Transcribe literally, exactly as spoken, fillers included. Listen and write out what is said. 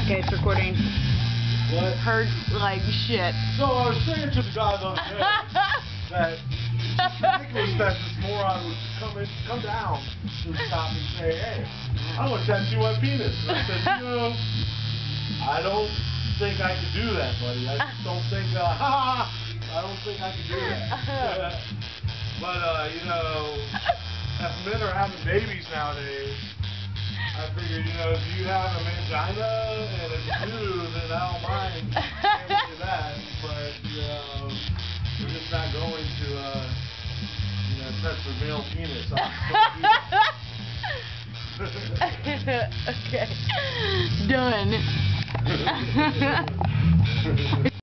Okay, it's recording. What? Hurt like shit. So I was saying to the guys on the day that it's ridiculous that this moron would come in, come down to the shop and say, hey, I want to tattoo my penis. And I said, you know, I don't think I can do that, buddy. I just don't think, uh, ha, I don't think I can do that. But, uh, you know, as men are having babies nowadays, I figured, you know, if you have a mangina and it's new, then I don't mind handling that. But, you know, we're just not going to, uh, you know, touch the male penis. So Okay. Done.